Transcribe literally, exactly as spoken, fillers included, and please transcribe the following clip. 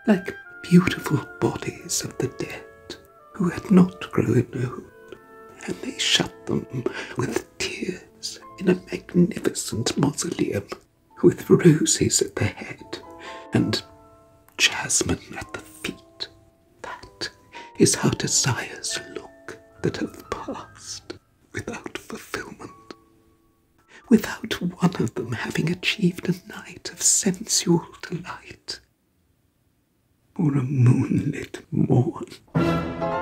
like beautiful bodies of the dead who had not grown old, and they shut them with tears in a magnificent mausoleum with roses at the head and jasmine at the feet. That is how desires look that have passed without fulfillment, without one of them having achieved a night of sensual delight or a moonlit morn.